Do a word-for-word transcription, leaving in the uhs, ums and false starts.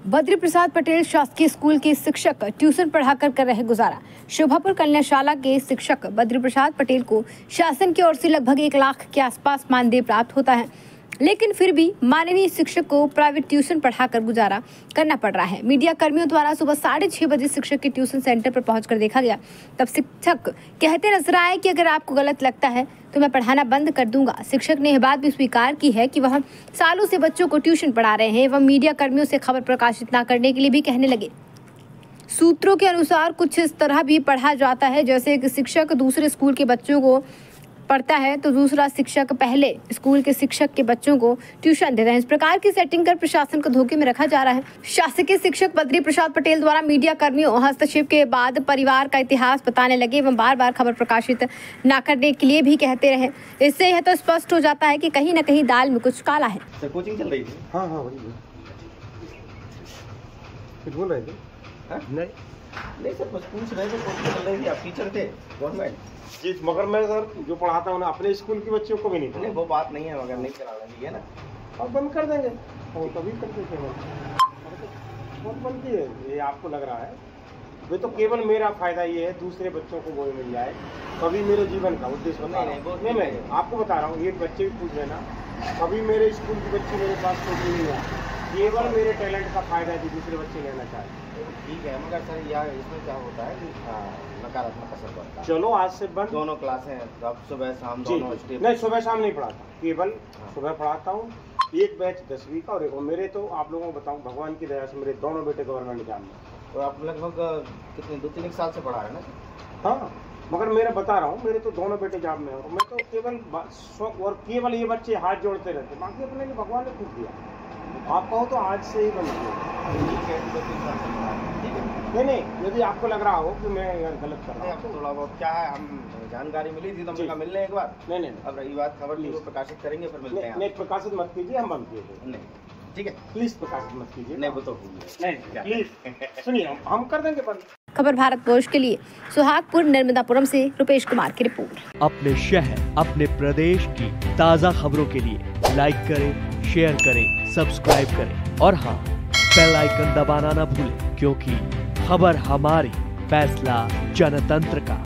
बद्री प्रसाद पटेल शासकीय स्कूल के शिक्षक ट्यूशन पढ़ाकर कर रहे गुजारा। शोभापुर कन्याशाला के शिक्षक बद्री प्रसाद पटेल को शासन की ओर से लगभग एक लाख के आसपास मानदेय प्राप्त होता है, लेकिन फिर भी माननीय शिक्षक को प्राइवेट ट्यूशन पढ़ाकर गुजारा करना पड़ रहा है। मीडिया कर्मियों द्वारा सुबह साढ़े छह बजे शिक्षक के ट्यूशन सेंटर पर पहुंचकर देखा गया। तब शिक्षक कहते नजर आए कि अगर आपको गलत लगता है तो मैं पढ़ाना बंद कर दूंगा। शिक्षक ने यह बात भी स्वीकार की है कि वह सालों से बच्चों को ट्यूशन पढ़ा रहे हैं एवं मीडिया कर्मियों से खबर प्रकाशित न करने के लिए भी कहने लगे। सूत्रों के अनुसार कुछ इस तरह भी पढ़ा जाता है, जैसे एक शिक्षक दूसरे स्कूल के बच्चों को पढ़ता है तो दूसरा शिक्षक पहले स्कूल के शिक्षक के बच्चों को ट्यूशन देता है। इस प्रकार की सेटिंग कर प्रशासन को धोखे में रखा जा रहा है। शासकीय शिक्षक बद्री प्रसाद पटेल द्वारा मीडिया कर्मियों हस्तक्षेप के बाद परिवार का इतिहास बताने लगे एवं बार बार खबर प्रकाशित न करने के लिए भी कहते रहे। इससे यह तो स्पष्ट हो जाता है कि कहीं न कहीं दाल में कुछ काला है। सर कोचिंग चल रही थी? हाँ हाँ वही कुछ बोल रहे थे? हाँ? नहीं नहीं सर, बस पूछ रहे थे कोचिंग चल रही थी, आप टीचर थे गवर्नमेंट? जी, मगर मैं सर जो पढ़ाता हूँ ना अपने स्कूल के बच्चों को भी नहीं नहीं वो बात नहीं है, मगर नहीं चलाना चाहिए ना। अब बंद कर देंगे और तभी कर देते हैं। बहुत बंद की है ये आपको लग रहा है? वे तो केवल मेरा फायदा ये है दूसरे बच्चों को वो मिल जाए, कभी मेरे जीवन का उद्देश्य बता रहा हूँ। नहीं मैं आपको बता रहा हूँ, ये बच्चे भी पूछ रहे ना, कभी मेरे स्कूल के बच्चे मेरे पास कोचिंग नहीं है, केवल मेरे टैलेंट का फायदा है कि दूसरे बच्चे लेना चाहे। ठीक है, मगर सर यार इसमें क्या होता है कि नकारात्मक असर पड़ता है। चलो आज से बंद। दोनों क्लासें अब सुबह शाम दोनों स्टेप? नहीं सुबह शाम नहीं पढ़ाता, केवल सुबह पढ़ाता हूँ। एक बैच दसवीं का और एक मेरे तो आप लोगों को बताऊँ भगवान की दया से मेरे दोनों बेटे गवर्नमेंट एग्जाम में। तो आप लगभग कितने दो तीन एक साल से पढ़ा रहे हैं ना? हाँ, मगर मेरा बता रहा हूँ मेरे तो दोनों बेटे एग्जाम में और मैं तो केवल और केवल ये बच्चे हाथ जोड़ते रहते, बाकी अपने लिए भगवान ने खुद दिया। आप कहो तो आज से ही बंद किया। नहीं नहीं, यदि आपको लग रहा हो कि मैं गलत कर रहा हूँ तो थोड़ा बहुत क्या है, हम जानकारी मिली थी तो हमने कहा मिल लें एक बार। नहीं नहीं, अब रही बात खबर की वो प्रकाशित करेंगे फिर मिलते हैं। नहीं प्रकाशित मत कीजिए, हम बंद कीजिए। नहीं ठीक है, प्लीज प्रकाशित मत कीजिए। नहीं वो तो नहीं प्लीज सुनिए, हम कर देंगे बंद। खबर भारत पोस्ट के लिए सुहागपुर नर्मदापुरम से रुपेश कुमार की रिपोर्ट। अपने शहर अपने प्रदेश की ताज़ा खबरों के लिए लाइक करें, शेयर करें, सब्सक्राइब करें और हाँ, बेल आइकन दबाना ना भूलें, क्योंकि खबर हमारी, फैसला जनतंत्र का।